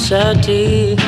animosity.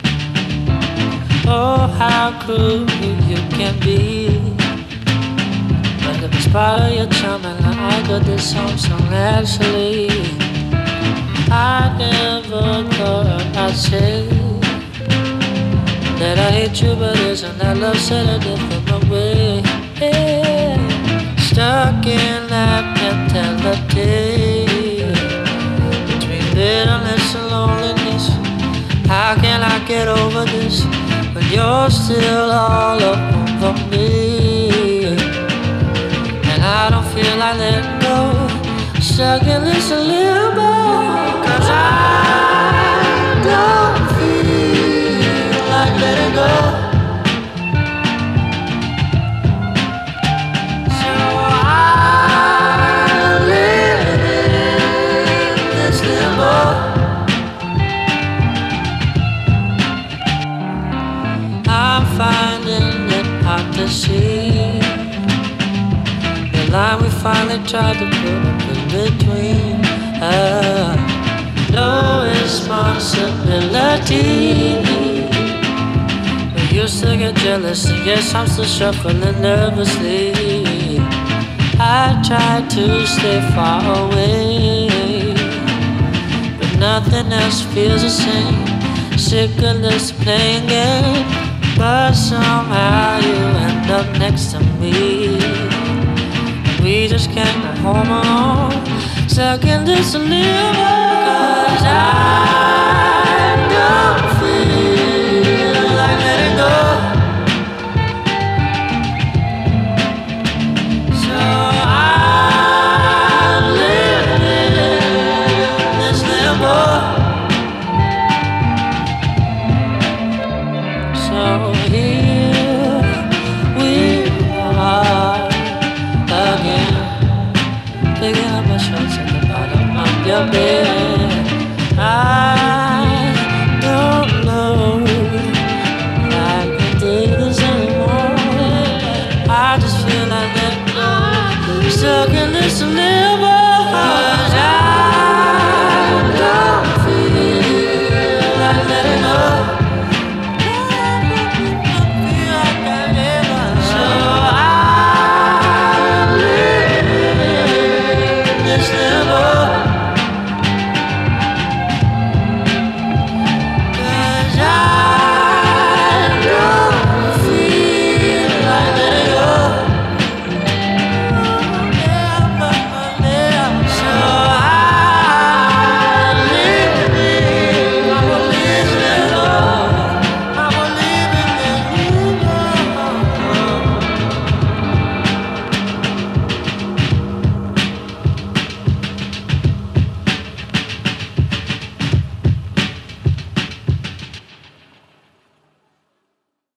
Oh, how cruel you can be. But in spite of your charm, and I got this song actually. I never thought I'd say that I hate you, but isn't that love said a different way? Yeah. Stuck in that mentality between bitterness and loneliness. How can I get over this when you're still all over me? And I don't feel like letting go. Stuck in this limbo, 'cause I don't feel like letting go. So I live in this limbo. I'm finding it hard to see the line we finally tried to put up in between. No responsibility. We used to get jealous, and yes, I'm still shuffling nervously. I tried to stay far away, but nothing else feels the same. Sick of this playing game, but somehow you end up next to me. We just can't go home alone, stuck in this limbo, 'cause I don't feel like letting go. So I live in this limbo. So here